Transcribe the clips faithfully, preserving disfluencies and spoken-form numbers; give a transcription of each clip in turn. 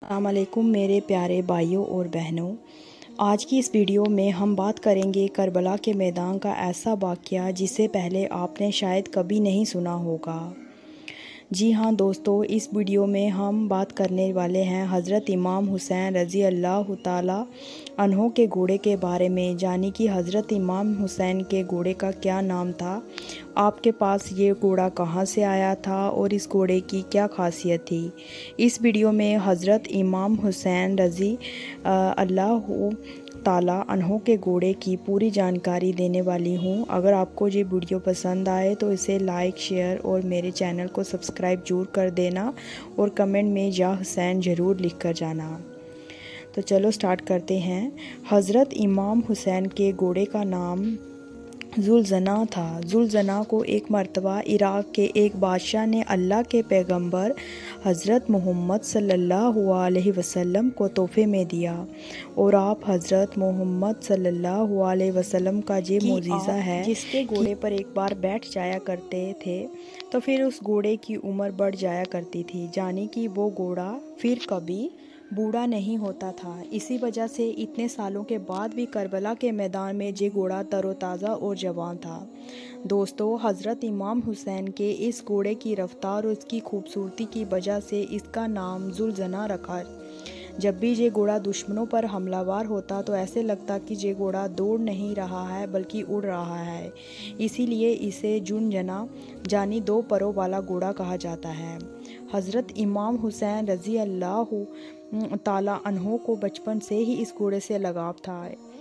السلام علیکم میرے پیارے بھائیوں اور بہنوں، آج کی اس ویڈیو میں ہم بات کریں گے کربلا کے میدان کا ایسا واقعہ جسے پہلے آپ نے شاید کبھی نہیں سنا ہوگا۔ جی ہاں دوستو، اس ویڈیو میں ہم بات کرنے والے ہیں حضرت امام حسین رضی اللہ تعالیٰ عنہ کے گھوڑے کے بارے میں، یعنی کہ حضرت امام حسین کے گھوڑے کا کیا نام تھا، آپ کے پاس یہ گھوڑا کہاں سے آیا تھا اور اس گھوڑے کی کیا خاصیت تھی۔ اس ویڈیو میں حضرت امام حسین رضی اللہ تعالیٰ عنہ کے گھوڑے کی پوری جانکاری دینے والی ہوں۔ اگر آپ کو یہ ویڈیو پسند آئے تو اسے لائک، شیئر اور میرے چینل کو سبسکرائب ضرور کر دینا اور کمنٹ میں یا حسین ضرور لکھ کر جانا۔ تو چلو سٹارٹ کرتے ہیں۔ حضرت امام حسین کے گھوڑے کا نام ذوالجناح تھا۔ ذوالجناح کو ایک مرتبہ عراق کے ایک بادشاہ نے اللہ کے پیغمبر حضرت محمد صلی اللہ علیہ وسلم کو تحفے میں دیا، اور آپ حضرت محمد صلی اللہ علیہ وسلم کا یہ معجزہ ہے جس کے گھوڑے پر ایک بار بیٹھ جایا کرتے تھے تو پھر اس گھوڑے کی عمر بڑھ جایا کرتی تھی، یعنی کہ وہ گھوڑا پھر کبھی بوڑھا نہیں ہوتا تھا۔ اسی وجہ سے اتنے سالوں کے بعد بھی کربلا کے میدان میں یہ گھوڑا تر و تازہ اور جوان تھا۔ دوستو، حضرت امام حسین کے اس گھوڑے کی رفتار اور اس کی خوبصورتی کی وجہ سے اس کا نام ذوالجناح رکھا۔ جب بھی یہ گھوڑا دشمنوں پر حملہ ور ہوتا تو ایسے لگتا کہ یہ گھوڑا دوڑ نہیں رہا ہے بلکہ اڑ رہا ہے، اسی لیے اسے ذوالجناح یعنی دو پروں والا گھوڑا کہا جاتا ہے۔ حضرت امام حسین رضی اللہ تعالیٰ عنہ کو بچپن سے ہی اس گھوڑے سے لگاؤ تھا۔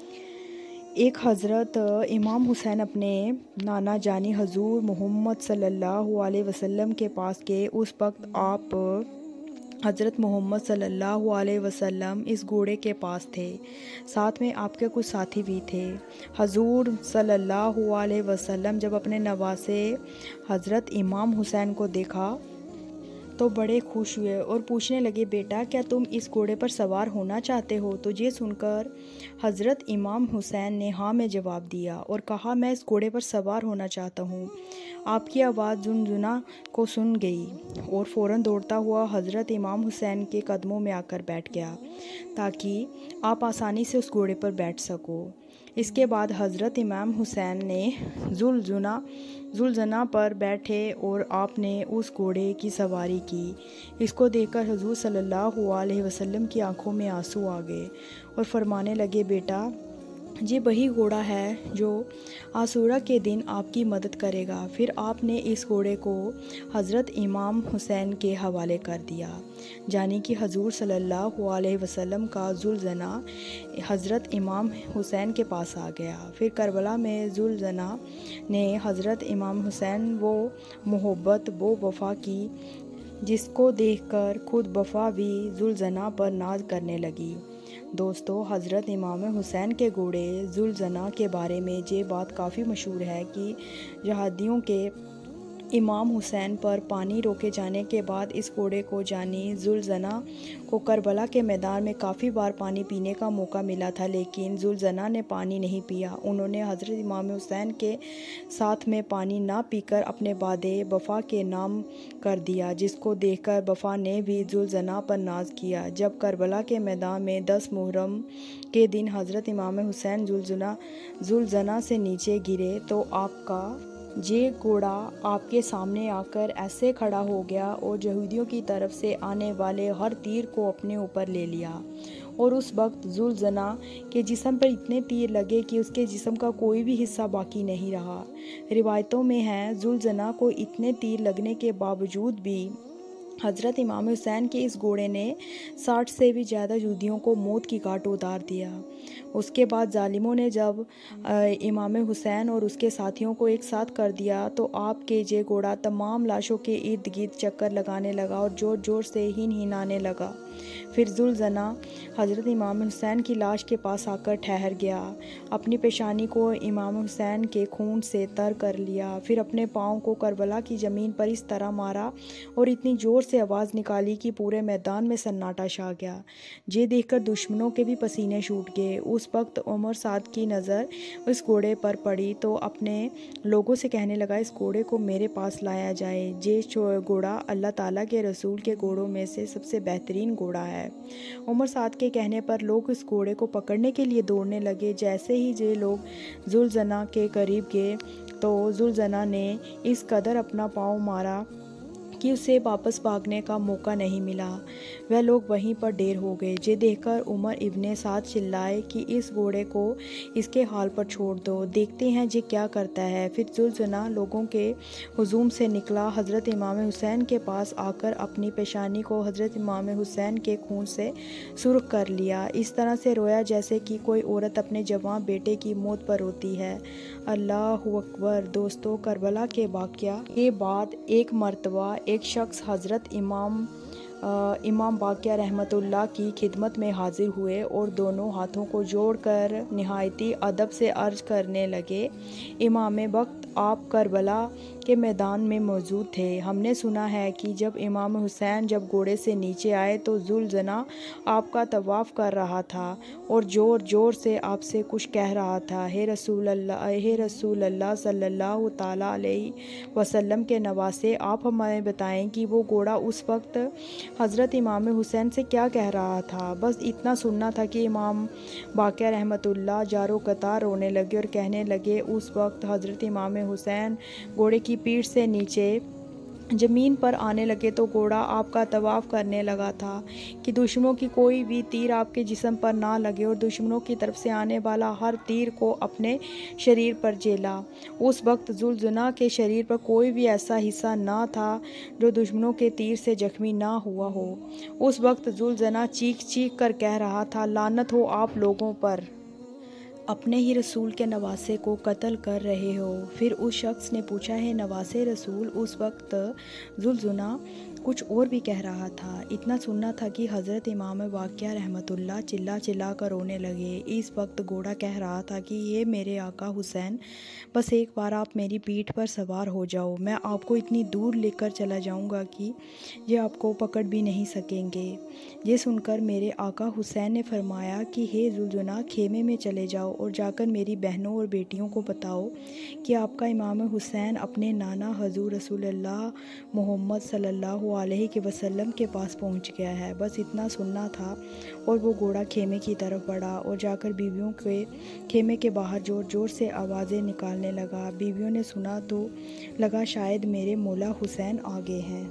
ایک حضرت امام حسین اپنے نانا یعنی حضور محمد صلی اللہ علیہ وسلم کے پاس گئے۔ اس وقت آپ حضرت محمد صلی اللہ علیہ وسلم اس گھوڑے کے پاس تھے، ساتھ میں آپ کے کچھ ساتھی بھی تھے۔ حضور صلی اللہ علیہ وسلم جب اپنے نواسے حضرت امام حسین کو دیکھا تو بڑے خوش ہوئے اور پوچھنے لگے، بیٹا کیا تم اس گھوڑے پر سوار ہونا چاہتے ہو؟ تو یہ سن کر حضرت امام حسین نے ہاں میں جواب دیا اور کہا، میں اس گھوڑے پر سوار ہونا چاہتا ہوں۔ آپ کی آواز ذوالجناح کو سن گئی اور فوراً دوڑتا ہوا حضرت امام حسین کے قدموں میں آ کر بیٹھ گیا تاکہ آپ آسانی سے اس گھوڑے پر بیٹھ سکو۔ اس کے بعد حضرت امام حسین نے ذوالجناح ذوالجناح پر بیٹھے اور آپ نے اس گھوڑے کی سواری کی۔ اس کو دیکھ کر حضور صلی اللہ علیہ وسلم کی آنکھوں میں آنسو آ گئے اور فرمانے لگے، بیٹا یہ وہی گھوڑا ہے جو عاشورہ کے دن آپ کی مدد کرے گا۔ پھر آپ نے اس گھوڑے کو حضرت امام حسین کے حوالے کر دیا، یعنی کہ حضور صلی اللہ علیہ وسلم کا ذوالجناح حضرت امام حسین کے پاس آ گیا۔ پھر کربلا میں ذوالجناح نے حضرت امام حسین وہ محبت، وہ وفا کی جس کو دیکھ کر خود وفا بھی ذوالجناح پر ناز کرنے لگی۔ دوستو، حضرت امام حسین کے گھوڑے ذوالجناح کے بارے میں یہ بات کافی مشہور ہے کہ یہودیوں کے امام حسین پر پانی روکے جانے کے بعد اس گھوڑے کو یعنی ذوالجناح کو کربلا کے میدان میں کافی بار پانی پینے کا موقع ملا تھا، لیکن ذوالجناح نے پانی نہیں پیا۔ انہوں نے حضرت امام حسین کے ساتھ میں پانی نہ پی کر اپنے وعدے وفا کے نام کر دیا، جس کو دیکھ کر وفا نے بھی ذوالجناح پر ناز کیا۔ جب کربلا کے میدان میں دس محرم کے دن حضرت امام حسین ذوالجناح ذوالجناح سے نیچے گرے تو آپ کا یہ گھوڑا آپ کے سامنے آ کر ایسے کھڑا ہو گیا اور یہودیوں کی طرف سے آنے والے ہر تیر کو اپنے اوپر لے لیا، اور اس وقت ذوالجناح کے جسم پر اتنے تیر لگے کہ اس کے جسم کا کوئی بھی حصہ باقی نہیں رہا۔ روایتوں میں ہے ذوالجناح کو اتنے تیر لگنے کے باوجود بھی حضرت امام حسین کے اس گھوڑے نے ساٹھ سے بھی زیادہ یہودیوں کو موت کی گھاٹ اتار دیا۔ اس کے بعد ظالموں نے جب امام حسین اور اس کے ساتھیوں کو ایک ساتھ کر دیا تو آپ کے یہ گھوڑا تمام لاشوں کے ارد گرد چکر لگانے لگا اور زور زور سے ہن ہنانے لگا۔ پھر ذوالجناح حضرت امام حسین کی لاش کے پاس آ کر ٹھہر گیا، اپنی پیشانی کو امام حسین کے خون سے تر کر لیا، پھر اپنے پاؤں کو کربلا کی زمین پر اس طرح مارا اور اتنی زور سے آواز نکالی کہ پورے میدان میں سناٹا چھا گیا۔ یہ دیکھ کر دشمنوں کے بھی پسینے چھوٹ گئے۔ اس وقت عمر سعد کی نظر اس گھوڑے پر پڑی تو اپنے لوگوں سے کہنے لگا، اس گھوڑے کو میرے پاس لایا جائے۔ یہ گھوڑا اللہ تعالیٰ کے رسول کے گھوڑوں میں سے سب سے بہترین گھوڑا ہے۔ عمر سعد کے کہنے پر لوگ اس گھوڑے کو پکڑنے کے لیے دوڑنے لگے۔ جیسے ہی یہ لوگ ذوالجناح کے قریب گئے تو ذوالجناح نے اس قدر اپنا پاؤں مارا کہ اسے واپس بھاگنے کا موقع نہیں ملا۔ وہ لوگ وہیں پر ڈیر ہو گئے۔ یہ دیکھ کر عمر ابن سعد چلائے کہ اس گھوڑے کو اس کے حال پر چھوڑ دو، دیکھتے ہیں یہ کیا کرتا ہے۔ پھر ذوالجناح لوگوں کے ہجوم سے نکلا، حضرت امام حسین کے پاس آ کر اپنی پیشانی کو حضرت امام حسین کے خون سے سرخ کر لیا۔ اس طرح سے رویا جیسے کہ کوئی عورت اپنے جوان بیٹے کی موت پر روتی ہے۔ اللہ اکبر۔ دوستو، کربلا کے واقعہ کے بعد ایک مرتبہ ایک شخص حضرت امام امام باقر رحمۃ اللہ کی خدمت میں حاضر ہوئے اور دونوں ہاتھوں کو جوڑ کر نہایتی ادب سے عرض کرنے لگے، امام وقت آپ کربلا کے میدان میں موجود تھے۔ ہم نے سنا ہے کہ جب امام حسین جب گھوڑے سے نیچے آئے تو ذوالجناح آپ کا طواف کر رہا تھا اور زور زور سے آپ سے کچھ کہہ رہا تھا۔ ہے رسول اللہ ہے رسول اللہ صلی اللہ تعالیٰ علیہ وسلم کے نواسے، آپ ہمیں بتائیں کہ وہ گھوڑا اس وقت حضرت امام حسین سے کیا کہہ رہا تھا؟ بس اتنا سننا تھا کہ امام باقر رحمۃ اللہ جارو قطار رونے لگے اور کہنے لگے، اس وقت حضرت امام حسین گھوڑے کی پیٹھ سے نیچے زمین پر آنے لگے تو گھوڑا آپ کا طواف کرنے لگا تھا کہ دشمنوں کی کوئی بھی تیر آپ کے جسم پر نہ لگے، اور دشمنوں کی طرف سے آنے والا ہر تیر کو اپنے شریر پر جھیلا۔ اس وقت ذوالجناح کے شریر پر کوئی بھی ایسا حصہ نہ تھا جو دشمنوں کے تیر سے زخمی نہ ہوا ہو۔ اس وقت ذوالجناح چیخ چیخ کر کہہ رہا تھا، لعنت ہو آپ لوگوں پر، اپنے ہی رسول کے نواسے کو قتل کر رہے ہو۔ پھر اس شخص نے پوچھا، ہے نواسے رسول؟ اس وقت ذوالجناح کچھ اور بھی کہہ رہا تھا۔ اتنا سننا تھا کہ حضرت امام باقر رحمۃ اللہ چلا چلا کر رونے لگے۔ اس وقت گھوڑا کہہ رہا تھا کہ یہ میرے آقا حسین، بس ایک بار آپ میری پیٹھ پر سوار ہو جاؤ، میں آپ کو اتنی دور لے کر چلا جاؤں گا کہ یہ آپ کو پکڑ بھی نہیں سکیں گے۔ یہ سن کر میرے آقا حسین نے فرمایا کہ ہے ذوالجناح، خیمے میں چلے جاؤ اور جا کر میری بہنوں اور بیٹیوں کو بتاؤ کہ آپ کا امام حسین اپنے نانا حضور رسول اللہ محمد صلی اللہ علیہ وسلم کے پاس پہنچ گیا ہے۔ بس اتنا سننا تھا اور وہ گھوڑا خیمے کی طرف بڑھا اور جا کر بیویوں کے خیمے کے باہر زور زور سے آوازیں نکالنے لگا۔ بیویوں نے سنا تو لگا شاید میرے مولا حسین آ گئے ہیں۔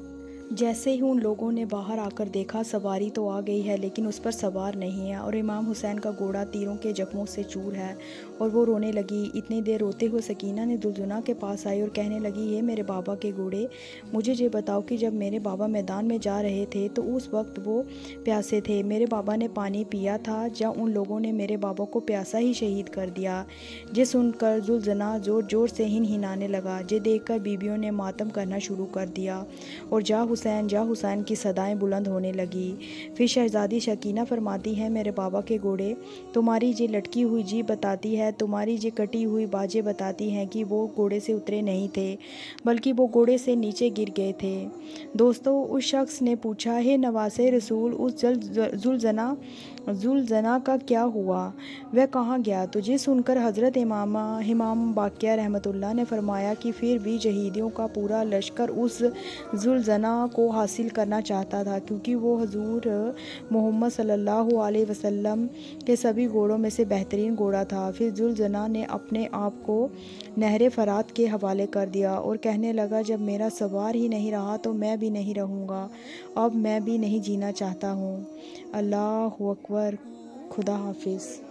جیسے ہی ان لوگوں نے باہر آ کر دیکھا سواری تو آ گئی ہے لیکن اس پر سوار نہیں ہے اور امام حسین کا گھوڑا تیروں کے زخموں سے چور ہے اور وہ رونے لگی۔ اتنی دیر روتے ہوئے سکینہ نے ذوالجناح کے پاس آئی اور کہنے لگی، یہ میرے بابا کے گھوڑے، مجھے یہ بتاؤ کہ جب میرے بابا میدان میں جا رہے تھے تو اس وقت وہ پیاسے تھے، میرے بابا نے پانی پیا تھا یا ان لوگوں نے میرے بابا کو پیاسا ہی شہید کر دیا؟ یہ سن کر ذوالجناح زور زور سے ہن ہنانے لگا۔ یہ دیکھ کر بیویوں نے ماتم کرنا شروع کر دیا اور جا حسین جا حسین کی صدائیں بلند ہونے لگی۔ پھر شہزادی سکینہ فرماتی ہے، میرے بابا کے گھوڑے، تمہاری یہ لٹکی ہوئی جیب بتاتی ہے، تمہاری یہ کٹی ہوئی باجیں بتاتی ہیں کہ وہ گھوڑے سے اترے نہیں تھے بلکہ وہ گھوڑے سے نیچے گر گئے تھے۔ دوستو، اس شخص نے پوچھا، ہے نواسے رسول، اس ذوالجناح ذوالجناح کا کیا ہوا؟ وہ کہاں گیا؟ تو یہ سن کر حضرت امام امام باقر رحمۃ اللہ نے فرمایا کہ پھر بھی یزیدیوں کا پورا لشکر اس ذوالجناح کو حاصل کرنا چاہتا تھا کیونکہ وہ حضور محمد صلی اللہ علیہ وسلم کے سبھی گھوڑوں میں سے بہترین گھوڑا تھا۔ پھر ذوالجناح نے اپنے آپ کو نہر فرات کے حوالے کر دیا اور کہنے لگا، جب میرا سوار ہی نہیں رہا تو میں بھی نہیں رہوں گا، اب میں بھی نہیں جینا چاہتا ہوں۔ اللہ اکبر۔ خدا حافظ۔